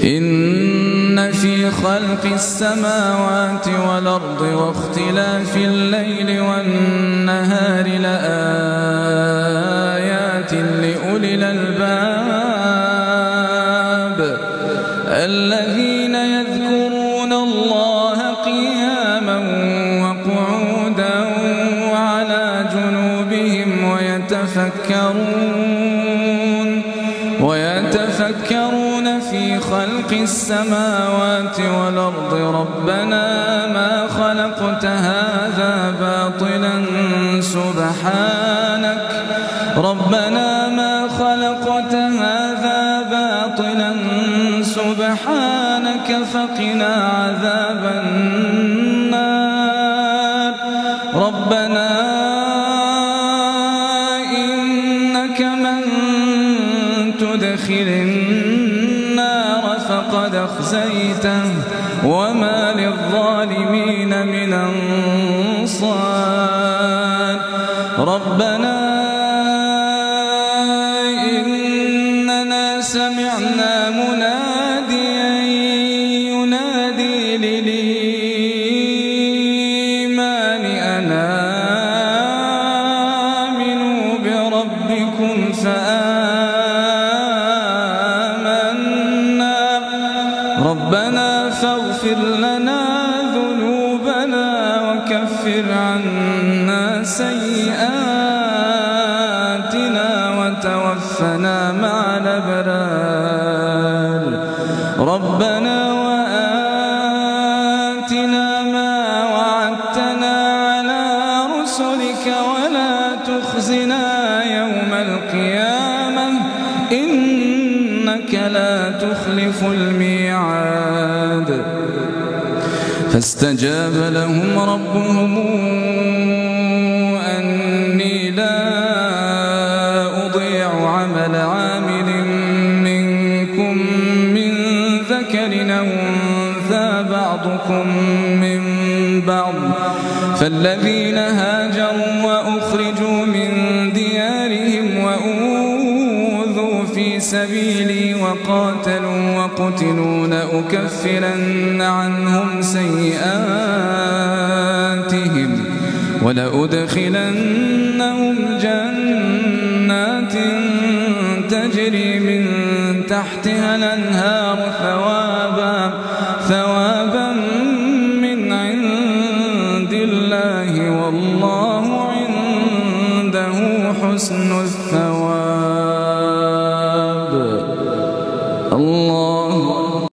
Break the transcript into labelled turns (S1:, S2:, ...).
S1: إن في خلق السماوات والأرض واختلاف الليل والنهار لآيات لأولي الألباب الذين يذكرون الله قياما وقعودا وعلى جنوبهم ويتفكرون في خلق السماوات والأرض ربنا ما خلقت هذا باطلا سبحانك فقنا عذاب النار ربنا إنك من تدخل النار فقد أخزيته وما للظالمين من أنصار ربنا إننا سمعنا مناديا ينادي للإيمان أن آمنوا بربكم فآمنا ربنا فاغفر لنا ذنوبنا وكفر عنا سيئاتنا وتوفنا مع الأبرار ربنا وآتنا ما وعدتنا على رسلك ولا تخزنا يوم القيامة إنك لا تخلف الميعاد فاستجاب لهم ربهم أني لا أضيع عمل عامل منكم من ذكر أو أنثى بعضكم من بعض فالذين هاجروا وأخرجوا من ديارهم وأوذوا في سبيلي وقاتلوا وقتلوا لأكفرن عنهم سيئاتهم ولأدخلنهم جنات تجري من تحتها الأنهار ثوابا من عند الله والله عنده حسن الثواب.